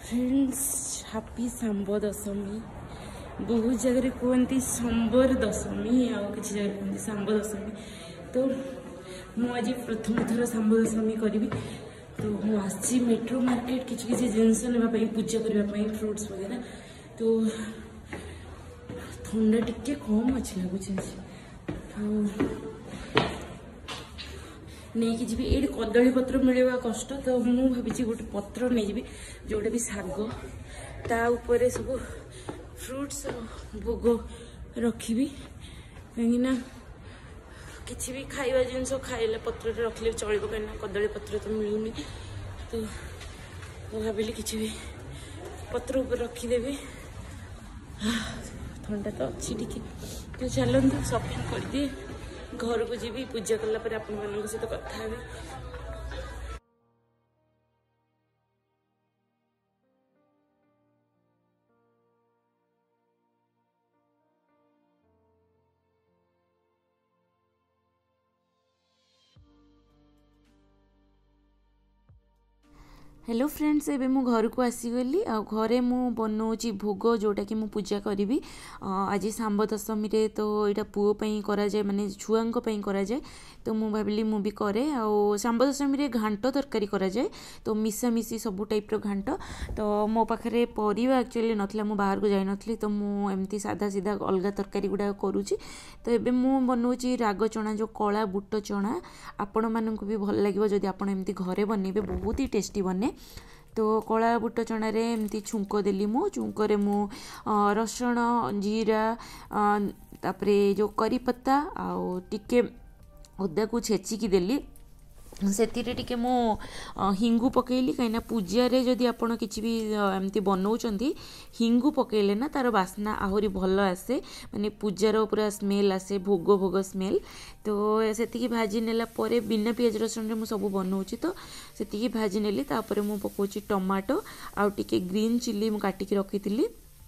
Friends happy Samba दशमी बहुत जगह कहते संबर दशमी आ किसी जगह कहते सांब दशमी तो मुझे प्रथम थर सांब दशमी करी तो मुझे मेट्रो मार्केट किसी जिनस नापी पूजा करने फ्रुट्स वगैरह तो थंडा टिके कम अच्छे लगुच नहीं कि जी ये कदली पत्र मिलवा कष्ट तो मुझे भावी गोटे पत्र नहीं जी जोटा भी शाग ता ऊपर सब फ्रुट्स भोग रखी कहीं किसी भी खाଇବା जिनस खाइला पत्र रखले चलो कहीं कदली पत्र तो मिलूनी तो भाविली किसी भी पत्र ऊपर रखीदेवी ठंडा तो अच्छी टिके तो चलते शॉपिंग कर दिए घर को जी पूजा कला आपण मान सहित कथा हेलो फ्रेंड्स एबे मु घर को आसीगली आ घरे मु बनाऊँगी भोग जोटा कि मु पूजा करी आज सांब दशमी रे तो यहाँ पुओ करा जाए माने छुआंक करा जाए तो मु भाविली मु भी करे आ सांब दशमी रे घांट तरकारी करा जाए तो मिशामिशी सब टाइप रो घांट तो मो पाखे परिवा एक्चुअली नथला मु बाहर को जाई नथली तो मु एमती सादा सीधा अलग तरकारी गुडा करूची तो एबे मु बनाऊँगी राग चना जो कला बुट चना आपण मानक भी भल लगे जदि आपण एमती घरे बनेबे बहुत ही टेस्टी बने तो कला बुट चणार एमती छुंक देली मु छुंकरे मु रसुण जीरा तापरे जो करी पत्ता आउ टिके अदा को छेचिकी देली से टिके मु हिंगू पकेली कहीं पूजा रे जदि आपण किसी भी एमती बनाउछंती हिंगू पकेले ना तार बास्ना आहुरी भल आसे माने पूजार पूरा स्मेल आसे भोग भोग स्मेल तो से भाजी नेला परे बिना पियाज रसुण रे मु सब बनाउछि तो से भाजी नेली तापरे मु पकोछि टमाटो आउ टिके ग्रीन चिली मु काटिकी रखिथिली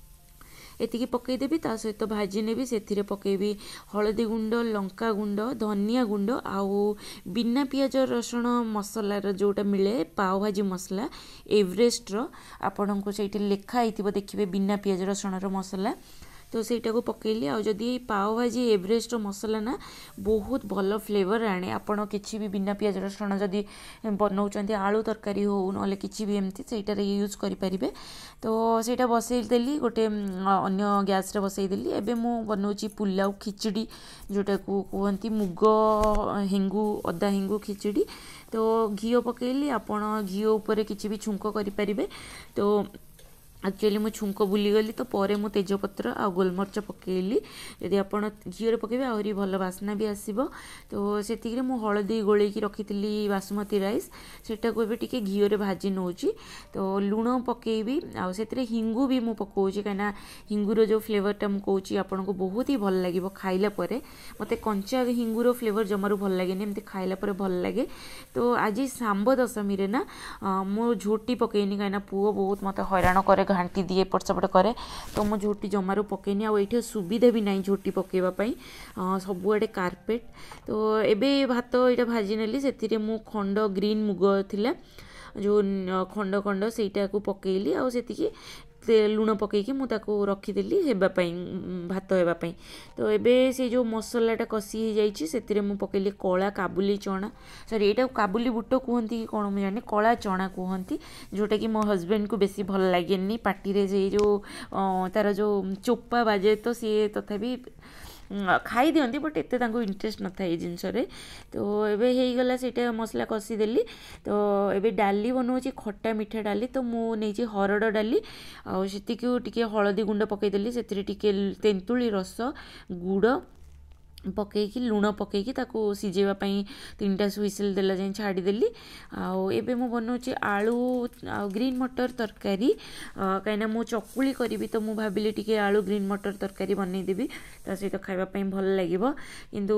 एतिकी पकईदेवी ता सहित भाजी नेबी से पकईबी हलदी गुंड लंका गुंड धनिया गुंड आउ बिना पियाज रसुण मसलार जोटा मिले पाव भाजी मसला एवरेस्ट आपण को से लिखाई देखिए बिना पियाज रसुण मसला तो सहीटा को पकेली आ जदि पाव भाजी एवरेस्ट मसला ना बहुत भल फ्लेवर आने आपण किसी भी बिना पियाज रसुण जदि बनाऊँ आलू तरकारी हो ना कि भी एमती सहीटार यूज करें तो सहीटा बसईदेली गोटे अन्य गैस रे बसईदेली एबे मु बनाऊँगी पुलाव खिचड़ी जोटा को कहती मुग हेंगू अदा हेंगू खिचड़ी तो घी पकेली आपण घी उपर किसी भी छुंक करें तो एक्चुअली मु छुंक भूलीगली तो परे मु तेजपत्र आ गोलमर्च पकेली यदि आप घीरे पकेबे आहरी भल बास्ना भी आसीबो तो सेतिके मु हलदी गोलेकी रखिथिली बासमती राइस सेटा को भी टिके घीरे भाजी नौची तो लुण पकेबी आ सेतिरे हिंगू भी मु पकोची काना हिंगूर जो फ्लेवरटा मु कहूची आपन को बहुत ही भल लागिबो खाइला परे मते कंचा हिंगूर फ्लेवर जमारू भल लागेनी एमती खाइला परे भल लागे तो आज सांब दशमी रे ना मु झोटी पकेनी काना पुओ बहुत मते हैरान करे घांटी दिए एपट सेपट करे तो मु झोटी जमारू पकेनी आ सुविधा भी नहीं झोटी पकेवाई सबुआडे कारपेट तो एबे भात यहाँ भाजी नेली से मु खंड ग्रीन मुग थिला जो खंड खंड सेटा को पकेली आ लुण पकईकी मुझे रखीदेली हेबापी भात हेबापी तो एबे से जो मसलाटा कषी हो जाइए से पकईली कला काबुली चना सॉरी यहाँ काबुली बुट कहती कि कौन मुझे कला चना कहती जोटा कि मो हस्बैंड को बेसी भल लगे पार्टी से जो तार जो चोपा बाजे तो सी तथापि खाई दियंती बट एते तांको इंटरेस्ट न था जिनस तो एबे हो गला सेटा मसला कषी देली तो एबे डाली बनाऊँगी खट्टा मीठा डाली तो मु नहीं हरड़ डाली आती टिके हलदी गुंड पकईदेली से तेंतुली रस गुड़ पकईकी लुण पकईकी ताको सिझेवाई 3टा हुइसेल देला जाए छाड़ीदेली आबे मु बनाऊँगी आलू ग्रीन मटर तरकारी कहीं मु चकुली करी तो मु भाविली टिके आलू ग्रीन मटर तरकारी बनईदेवी ता सहित खाइबापी भल लगिबो किंतु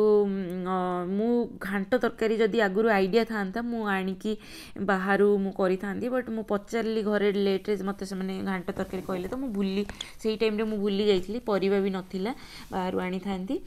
मु घांट तरकारी जदि आगुरी आइडिया था मु आनिकी बाहरु मु करी थांती बट मु पचारली घरे लेट्रे मते से माने घांट तरकारी कहले तो मु भूली सेही टाइम रे मु भूली जाइतली परिबा भी नथिला बाहरु आनी थांती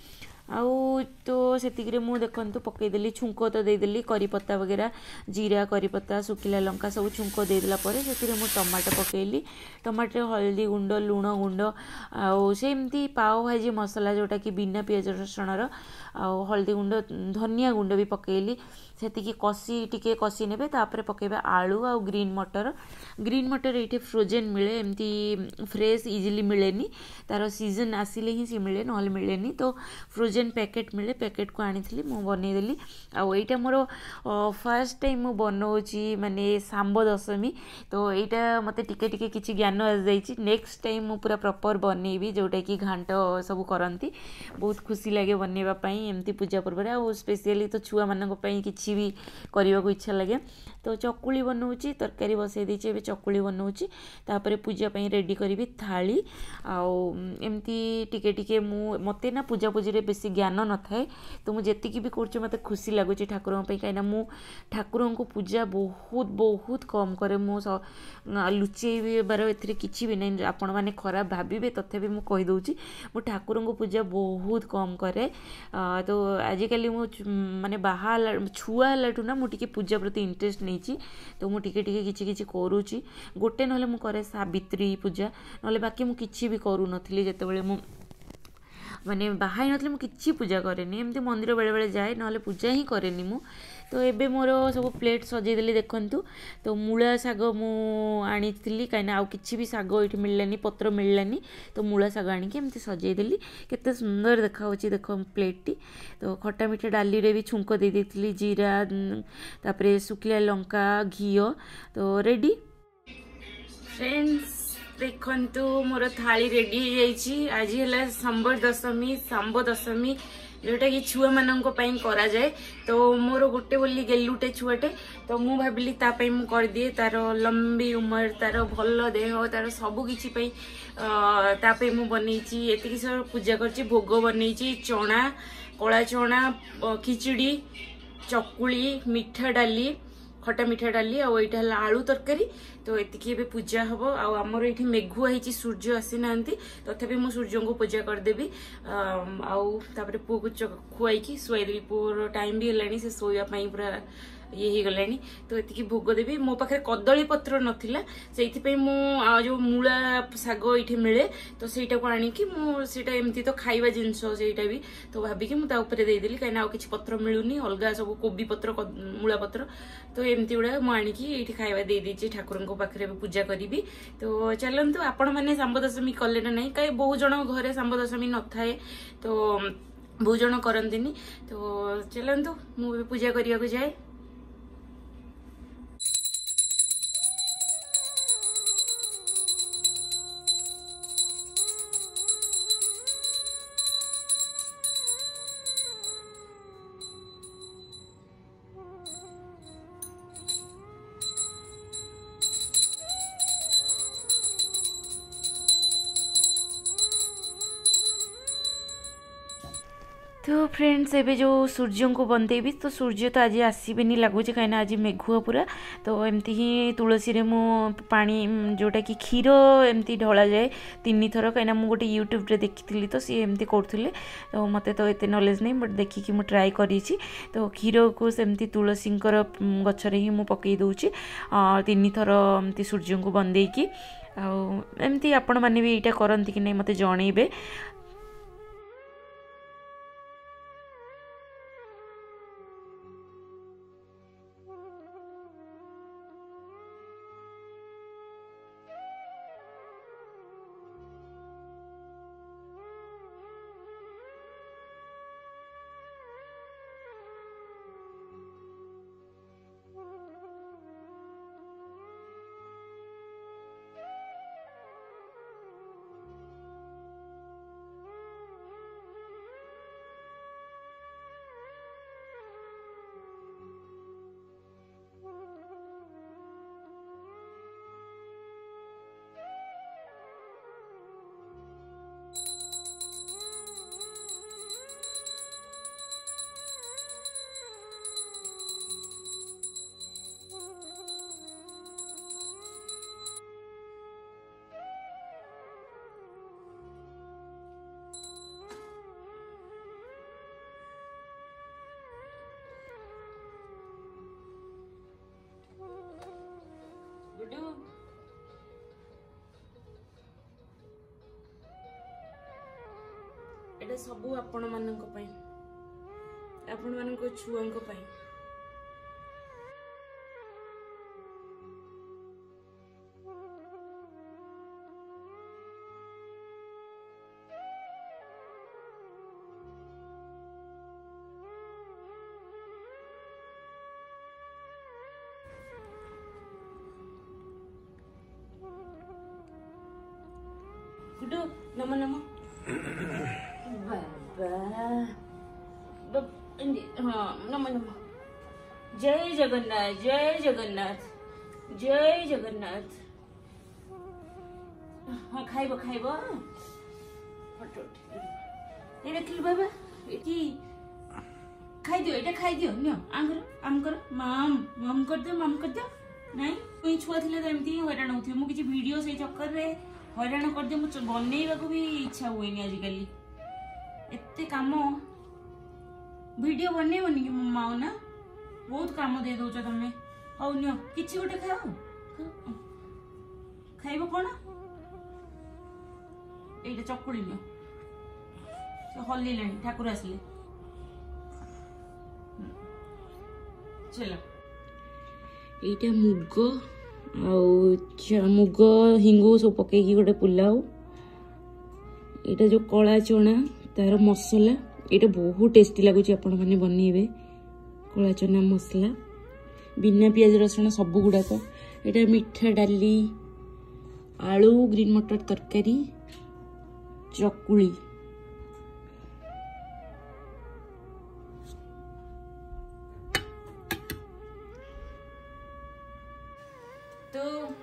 आउ तो सेतिकरे मु देखंतु पकईदेली छुंक तो देदेली करी पत्ता वगैरह जीरा करी पत्ता सुखिला लंका सब छुंक देदेला परे सेतिरे मु टमाटो पकईली टमाटर हल्दी गुंड लुण गुंड आउ सेमती पाव भाजी मसला जोटा कि बिना पियाज रसुणर आउ हल्दी गुंड धनिया गुंड भी पकईली सेतिकी कसी टिके कसी नेबे तापर पकेबा आलू आउ ग्रीन मटर ये फ्रोजेन मिले एमती फ्रेश इजिली मिलेनी तार सीजन आसिले ही सी मिले नहले मिलेनी तो फ्रोजेन पैकेट मिले पैकेट को आनी मु बनईदेली आउ एटा मोर फर्स्ट टाइम मु बनाऊँगी माने सांब दशमी तो यहाँ मत टिके टिके किछि ज्ञान आसी नेक्स्ट टाइम मु पूरा प्रॉपर बनईबी जोटा कि घांट सब करती बहुत खुशी लगे बनवाई एमती पूजा पर्व आउ स्पेशली तो छुआ मानक पई किछि भी करने को इच्छा लगे तो चकुली बनाऊँगी तरकारी बसई देछि एबे चकुली बनाऊँगी तापर पूजा पई रेडी करी थाली आउ एमती टिके टिके मु मते ना पूजा पूजी रे बेसी ज्ञान न थाए तो मुझे भी कर मत खुशी लगुच ठाकुर कहीं मु ठाकुर को पूजा बहुत बहुत कम करे मु लुचेबार ए कि भी नहीं आपण मैंने खराब भावे तथापि मुझे कहीदे मु ठाकुर को पूजा बहुत कम करे तो आजिकल मु माने बाहा छुआ हलाठू ना मुझे पूजा प्रति इंटरेस्ट नहीं तो मुझे किछि करुँची गोटे ना मु करे सावित्री पूजा ना बाकी मु किछि भी करू नथली जेतेबेले मु माने बाहाई नथले मु किछि पूजा करेनी एमती मंदिर बेले बेले जाए ना पूजा ही करेनी मु तो एबे मोर सब प्लेट सजेदेली देखंतु तो मूला शाग मु आनी कहीं आउ किछि भी शाग ये मिललानी पत्र मिललानी तो मूला शाग आनिकी एमती सजेदेली केते सुंदर देखा होची देखो प्लेट तो खट्टा मीठा डाली रे भी छुंक दे देथिली जीरा तापरे सुखिला लंका घी तो रेडी फ्रेंड्स देखंतु मोर थाली रेडी हो जाइछि आज है सांब दशमी जोटा कि छुआ मानक करा जाए तो मोर गोटे बोली गेलुटे छुआटे तो मु भाविली तापाई मु कर दिए तार लंबी उमर तार भल देह तार सब किछि पई तापाई मु बनईची एतिकी सब पूजा करची भोग बनईची चना कला चना खिचड़ी चकुली मीठा डाली खटा मीठा डाली आईटा है आलू तरकारी तो एतिकी भी पूजा हम आमर ये मेघुआ ही सूर्य आसी ना तथापि मु सूर्य को पूजा करदेवी आउे पुओ को खुआई शुआईदेवी पुओर टाइम भी है से शोवाई पूरा ये ही गलानी तो ये भोग देवी मो पाखे कदली पत्र नथिला से मु जो मूला शाग ये मिले तो सहीटा को आणिकी मुझा एमती तो खाइबा जिनस सेटा भी तो भाविकी मुझे देदेली कहीं आउ किसी पत्र मिलूनी अलग सब कोबी पत्र मूला पत्र तो एमती गुड़ा मुझे ये खाइबा दे दीजिए ठाकुर पाखे पूजा करी तो चलतु आपण मैंने सांब दशमी कले ना नहीं कहीं बहुत जन घरे सांब दशमी न थाए तो बहुत जन करती तो चलतु मुझे पूजा करने को जाए। तो फ्रेंड्स एबे जो सूर्य को बंदेबी तो सूर्य तो आज आसबेनी लगुच कहीं आज मेघुआ पूरा तो एमती ही तुलसी रे मु पानी जोटा कि क्षीर एमती ढला जाए 3 थर कहीं मुझे गोटे यूट्यूब रे देखी तो सी एमती करते तो मत तो एत नॉलेज नहीं बट देखिकी मुझे ट्राई करी तो क्षीर को सेमती तुलसी गचर ही मुझे पकई दूची 3 थर एमती सूर्य को बंदेकी आमती आपण मैंने भी यहाँ करती कि नहीं मत जनइबे। ସବୁ आपण मानक पई आपण मानक छुआंक पई गुडू नमो नमो हाँ नमो नमो जय जगन्नाथ जय जगन्नाथ जय जगन्नाथ हाँ खाइब खाइब ये रखिल बाबा ये खाई दियो एटा खाई दियो नियो आम कर माम कर दियो नहीं कोई छुआ थिले तो एमती हैरान होथि मु किछि वीडियो से चक्कर रे हैरान कर दियो मु बनैबा को भी इच्छा हुएनी आजिकली एते काम वीडियो बनैबनी कि मो माओ ना बहुत काम दे दउछ तमे हौ नियो किछि गोटे खाओ खाइबो कोन एटा चकुड़ी नियो से हल्ली लेनी ठाकुर आसले चलो एटा मुग मुग हिंगु सब पकई गोटे पुलाव एटा जो कला चना तार मसला एटा बहुत टेस्टी लगुच आपण माने बनइबे कला चना मसला बिना प्याज रसुण सब गुड़ाक एटा मीठा डाली आलू ग्रीन मटर तरकारी चकुली तो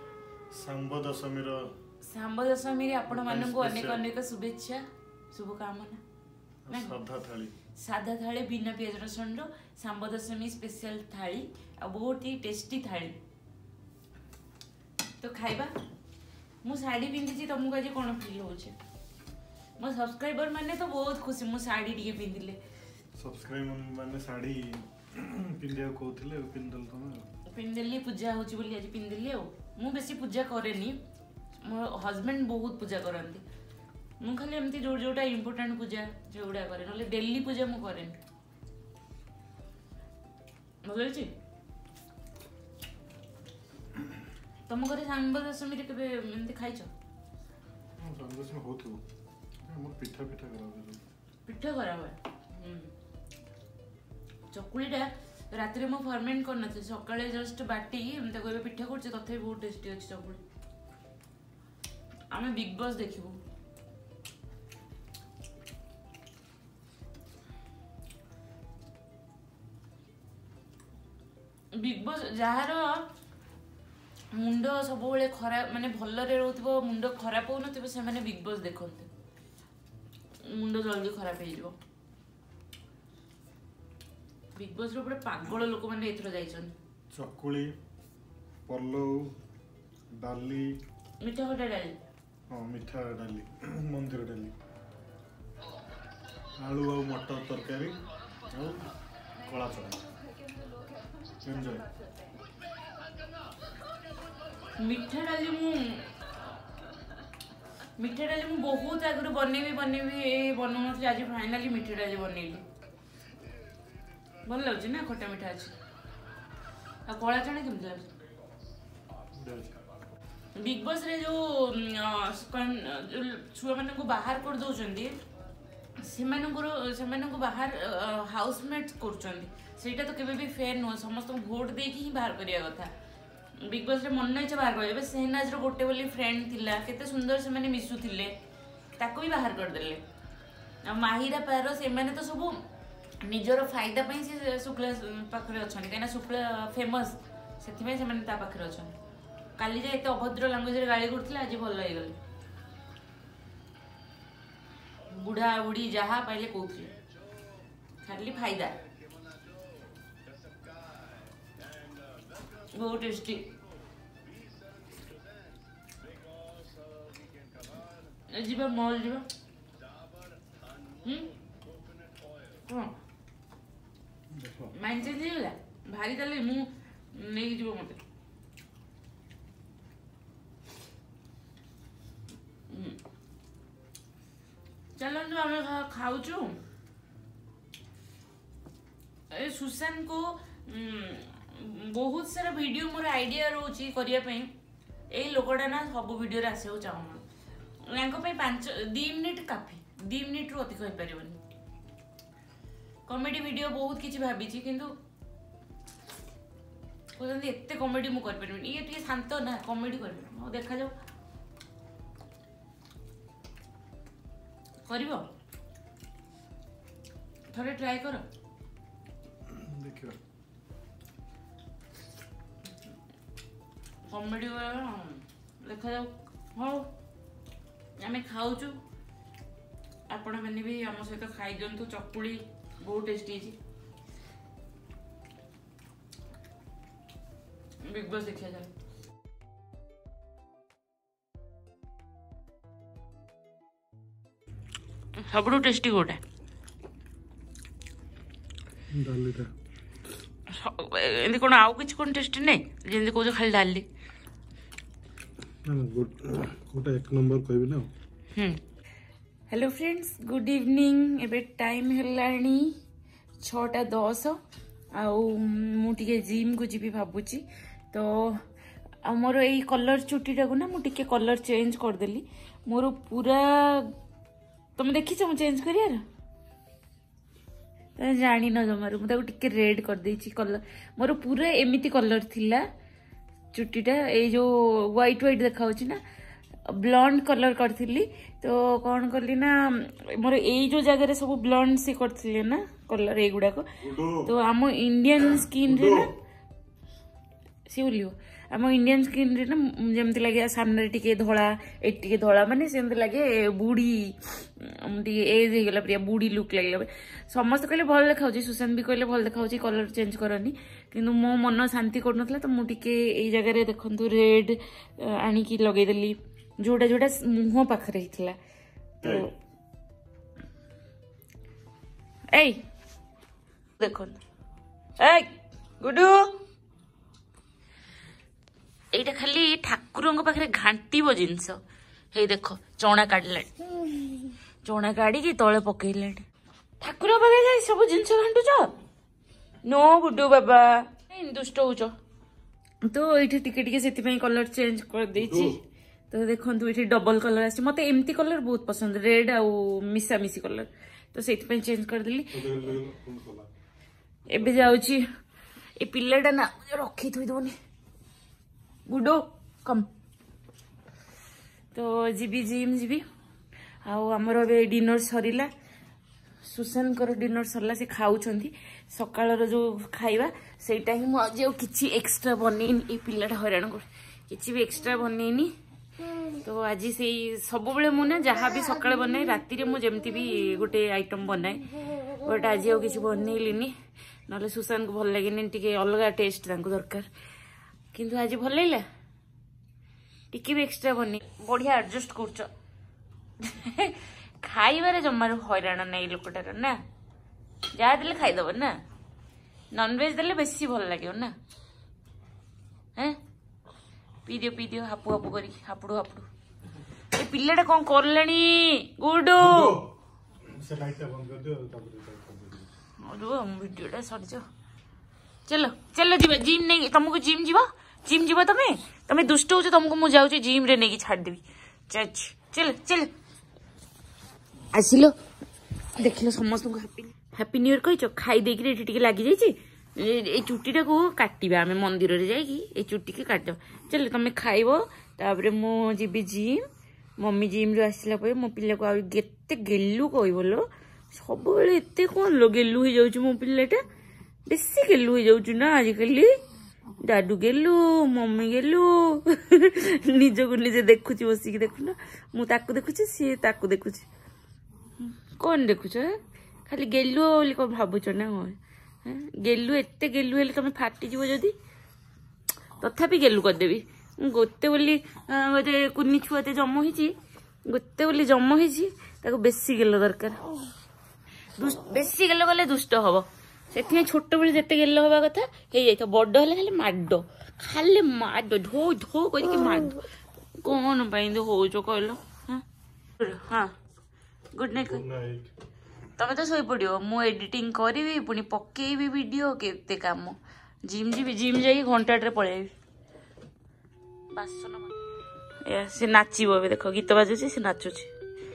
सांब दशमी आपण मानक अनेक अनेक शुभेच्छा शुभकामना साधा थाली बिना प्याज रसुण सांब दशमी स्पेशल थाली आ बहुत ही टेस्टी थाली तो खाइबा मु साड़ी पिंदी तुमको आज कौन फील हो मो सब्सक्राइबर माने तो बहुत खुशी मु साड़ी टिके पिंदिले सब्सक्राइबर माने साड़ी पिंदिया कहथिले पिंदल तमे पिंदिली पूजा होची बोली आज पिंदिली मु बेसी पूजा करेनी मो हस्बैंड बहुत पूजा करती मु खाली एमती जोटा इम्पोर्टेंट पूजा जोड़ा करे नले डेली पूजा मु करेनी बुझलछि तुम घरे सांब दशमी रे केबे एमती खाइछो सांब दशमी होतो हमर पिठा पिठा करा चकुलीटा रात में फर्मेंट करना सकाଳେ जस्ट बाटी एमती कहबे पिठा करछे तथे बहुत टेस्टी अछि चकुली आमे बिग बॉस देखिबो बिग बॉस जहार मुंड सब बेले खराब माने भलरे रहउथबो मुंड खराब होनथबो से माने बिग बॉस देखंते मुंड जल्दी खराब हो जाइबो बिग बॉस रो पूरा पागल लोक माने एथरो जाइछन चकुली पल्लव डाली मीठा खटा डाली हां मीठा डाली मंदिर डाली आलू और मटर तरकारी और कला चना एंजॉय मीठा डाली मु बहुत आगु बनैबी बनऊ नथि आज फाइनली मीठा डाली बनैली भल लगे ना खट्टा मीठा अच्छे आ कला चना केमती लगे बिग बॉस रे जो छुआ मान बाहर कर दौरान से बाहर हाउसमेट करटा तो केबे भी फेयर नुह समस्त भोट देकी ही बाहर करिया कथा बिग बॉस रे मन इच्छा बाहर कर सेहनाज रो गोटे बोली फ्रेंड थिला केते सुंदर से माने मिसुथिले ताको भी बाहर कर देले आ माहिरा पारो से माने तो सब निजर फायदा पई से शुक्ला पाखरे अछन कना शुक्ला फेमस सेति से माने ता पाखरे अछन काली जे एते अभद्र लैंग्वेज रे गाली करथिला आज भल होई गेल बुढ़ा बुढ़ी जहा पहले कहथिले खाली फायदा बहुत टेस्टी जीवा मॉल जीवा हाँ माइंड चेंज हो भारी ताले मु नहीं जीव मत चलନ୍ତୁ ଆମେ ଖାଉଛୁ। ए सुशांत को बहुत सारा वीडियो मोर आइडिया रोची करिया पे ए लोकटा ना सब वीडियो रे आसे चाहूना यांको पे 2 मिनिट काफी 2 मिनिट रु अधिक होई परिबनी। कॉमेडी वीडियो बहुत किछि भाबी छी किंतु कोजंदी एते कॉमेडी मु कर परिबनी। ये टिके शांत ना कॉमेडी करबे ओ देखा जाऊ करिवो थोड़े ट्राई करो देखियो कॉमेडी देखा जाऊ। हाँ आम खाऊचु आपण मैंने भी आम सहित खाई दिंतु। चकुली बहुत टेस्टी बिग बॉस देखा जाए। सबुठु टेस्टी कोटा एमती कौन आउ कि कौन टेस्टी नहीं जमी कौच खाली डाली एक नंबर कहबी ना। Hello friends good evening. एबे टाइम हेलानी 6:10 आउे जिम को जी भावुची। तो मोर यही कलर चुटीटा को ना मुझे कलर चेंज करदेली। मोर पूरा तुम देखी चेंज कर जानी न जमार मुझे रेड कर देची कलर। मोर पूरा एमती कलर थिला चुटीटा ये जो व्हाइट व्हाइट देखा ना ब्लॉन्ड कलर करथिली। तो कौन कली ना मोर यही जो जगह सब ब्लॉन्ड से करथिले ना कलर ये गुड़ाक। तो आम इंडियन स्किन रे ना सी बोलियो आम इंडियन स्किन रे ना जमती लगे सामने टिके धला एटिके धला माने सेमती लगे बुढ़ी एज हो गला प्रिया बुढ़ी लुक लगे। समस्त कहले भल देखा। सुशांत भी कहले भल देखा कलर चेंज करनी किंतु मो मन शांति कर तो मुझे जगह देखु रेड आनिकी लगेदेली जोटा जोटा मुह पाखरे हितला। तो ए देखो ए गुडू एटा खाली ठाकुर पाखे घांटीब जिनस हे देख चौना काढ़ला चौना काढ़ी तले पकईला ठाकुर पाखे सब जिनस घांटुच नो गुडू बाबा दुष्ट होच। तो ये टिके से कलर चेंज कर देछि। तो देखो ये डबल कलर आसी मत एमती कलर बहुत पसंद रेड आउ मिसा मिसी कलर तो से चेंज करदेली। एबे जाउची ए पिल्लाटा ना रखी थोई दबनी गुडो कम। तो जीबी जिम जीबी आमर ए डिनर सरीला। सुशांत डिनर सरला से खाऊंगी सकाळ जो खाइबा सेटा ही मुझे किसी एक्सट्रा बनईनी। ये पिलाटा हैरान कर किसी भी एक्सट्रा बनईनी। तो आज से सब बेले मुझे जहाँ भी सकाଳେ बनाए राति मुझे भी गोटे आइटम बनाए बट आज आउ किसी बनईलिनी ना सुशांत को भल लगे टी अलग टेस्ट दरकार किंतु आज भल लगे टी भी एक्सट्रा बनी बढ़िया एडजस्ट कर खाइबारे जमार हैरान ना लोकटार ना जहाँ देले खाईदब ना नॉनवेज देले बेसी भल लगे ना। हैं पी दियो हापु हापु करी हापुड़ू हापुड़ू ए पिल्लाटा कौन करलानी गुडू से लाइट बंद कर दियो और वीडियोटा सरी जाओ। चलो चलो जीवा जिम नहीं तुमको जिम जीवा तमे दुष्ट हो तुमको मु जाऊँ जिम रे नहीं छाड़ देवी। चल चल आसिलो देख लो समस्त हैप्पी न्यू ईयर कह खाई देके लगी जाइए चुटीटा को काटिबा आम मंदिर रे जाइए ये चुटी के काट चल तुम खाइब तापर मुझे जिम मम्मी जिम रू आसला मो पिला को आते गेलु कह बोलो सब एत कौन लो गेलु हो जाऊँ मो पिलाटा बेसी गेलु हो जाऊँ ना आजिकल डाडू गेलु मम्मी गेलु निज को निजे देखुची बसिक देखुना मुझे देखुची सी ताकू देखुची कौन देखुच खाली गेलु बोली कौन भावुच ना गेलु एते गेलु हेले तुम फाटिज जदि तथापि गेलु करदेवी गोटे बोली गोटे कुनी छुआते जन्म होती गोटे बोली जन्म होती बेसी गेल दरकार बेसी गेल गले दुष्ट हम से छोट बेले जिते गेल हवा कथा हो जाए बड़ हेले खाली माड ढो ढो करके माड कौन पाई हो कहल हाँ गुड नाइट गुड नाइट। तमें तो शोई पड़ो मु एडिटिंग करी पुणी पकेबी वीडियो केते काम जिम जी जिम जाई घंटाटे पळेबी बासन से नाचब देख गीत बाजुची से नाचुची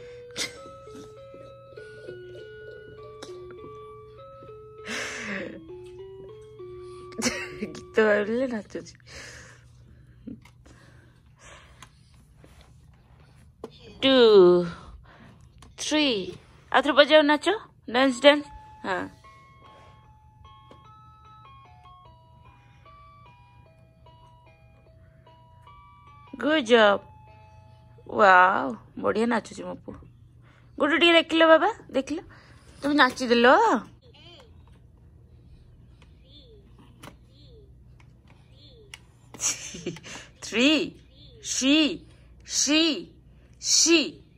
गीत बाजिले नाचुची 2 3 आथर बजाओ नाचो डांस डांस हाँ गुड जॉब वाओ बढ़िया नाचुची मो पु गुड टी देख लो बाबा देख लो तुम नाची देलो 3 she